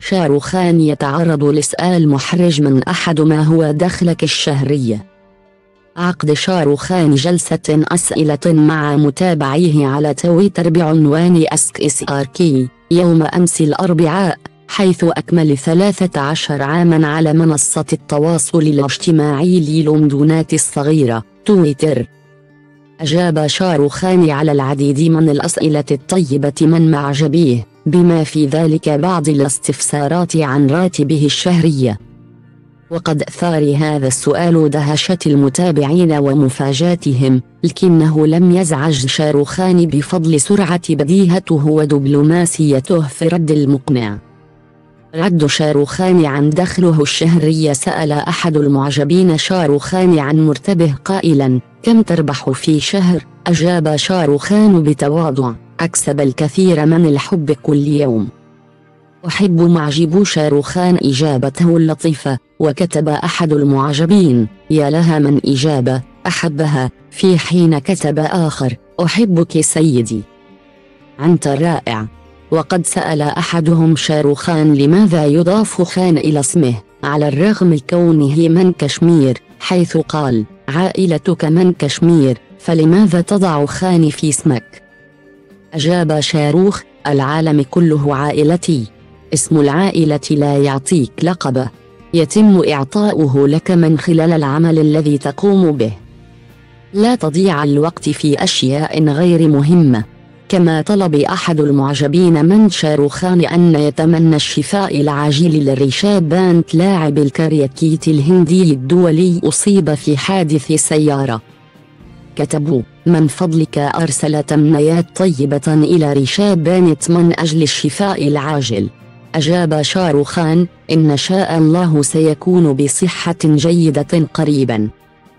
شاروخان يتعرض لسؤال محرج من أحد: ما هو دخلك الشهري؟ عقد شاروخان جلسة أسئلة مع متابعيه على تويتر بعنوان أسك SRK يوم أمس الأربعاء، حيث أكمل 13 عاما على منصة التواصل الاجتماعي للندنات الصغيرة تويتر. أجاب شاروخان على العديد من الأسئلة الطيبة من معجبيه، بما في ذلك بعض الاستفسارات عن راتبه الشهري. وقد أثار هذا السؤال دهشة المتابعين ومفاجاتهم، لكنه لم يزعج شاروخان بفضل سرعة بديهته ودبلوماسيته في رد المقنع. رد شاروخان عن دخله الشهري: سأل أحد المعجبين شاروخان عن مرتبه قائلا: كم تربح في شهر؟ أجاب شاروخان بتواضع: أكسب الكثير من الحب كل يوم. أحب معجبو شاروخان إجابته اللطيفة. وكتب أحد المعجبين: يا لها من إجابة أحبها، في حين كتب آخر: أحبك سيدي، أنت رائع. وقد سأل أحدهم شاروخان لماذا يضاف خان إلى اسمه على الرغم من كونه من كشمير، حيث قال: عائلتك من كشمير، فلماذا تضع خان في اسمك؟ أجاب شاروخ: العالم كله عائلتي، اسم العائلة لا يعطيك لقبه، يتم إعطاؤه لك من خلال العمل الذي تقوم به. لا تضيع الوقت في أشياء غير مهمة. كما طلب أحد المعجبين من شاروخان أن يتمنى الشفاء العاجل لريشاب بانت لاعب الكاريكيت الهندي الدولي أصيب في حادث سيارة. كتبوا: من فضلك أرسل تمنيات طيبة إلى ريشاب بانت من أجل الشفاء العاجل. أجاب شاروخان: إن شاء الله سيكون بصحة جيدة قريبا.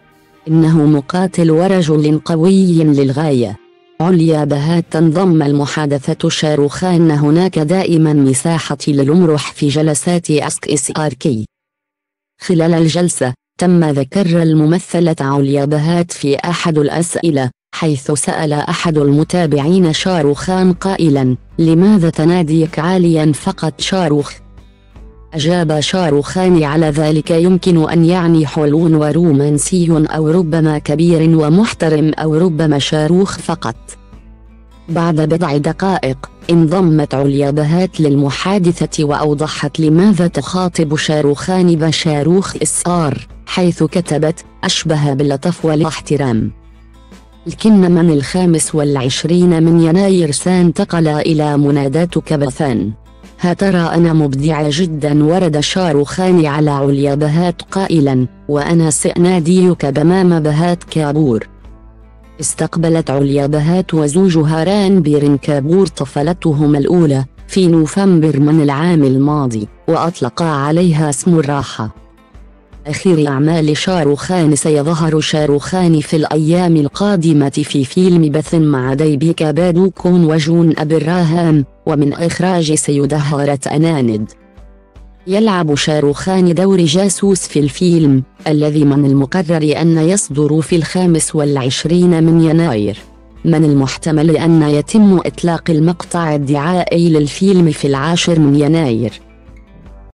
إنه مقاتل ورجل قوي للغاية. عليا بهات. تنضم المحادثة شاروخان: هناك دائما مساحة للمرح في جلسات أسك SRK. خلال الجلسة تم ذكر الممثلة عليا بهات في أحد الأسئلة، حيث سأل أحد المتابعين شاروخان قائلا: لماذا تناديك عاليا فقط شاروخ؟ أجاب شاروخان: على ذلك يمكن أن يعني حلو ورومانسي، أو ربما كبير ومحترم، أو ربما شاروخ فقط. بعد بضع دقائق انضمت عليا بهات للمحادثة وأوضحت لماذا تخاطب شاروخان بشاروخ SR، حيث كتبت: أشبه باللطف والاحترام. لكن من 25 من يناير سانتقل إلى مناداتك بثان. ها ترى أنا مبدع جدا. ورد شاروخان على عليا بهات قائلا: وأنا سأناديك بمام بهات كابور. استقبلت عليا بهات وزوجها رانبير كابور طفلتهما الأولى في نوفمبر من العام الماضي، وأطلقا عليها اسم الراحة. أخير أعمال شاروخان: سيظهر شاروخان في الأيام القادمة في فيلم بث مع ديبيكا بادوكون وجون أبراهام، ومن إخراج سيدهارة أناند. يلعب شاروخان دور جاسوس في الفيلم، الذي من المقرر أن يصدر في 25 من يناير. من المحتمل أن يتم إطلاق المقطع الدعائي للفيلم في 10 من يناير.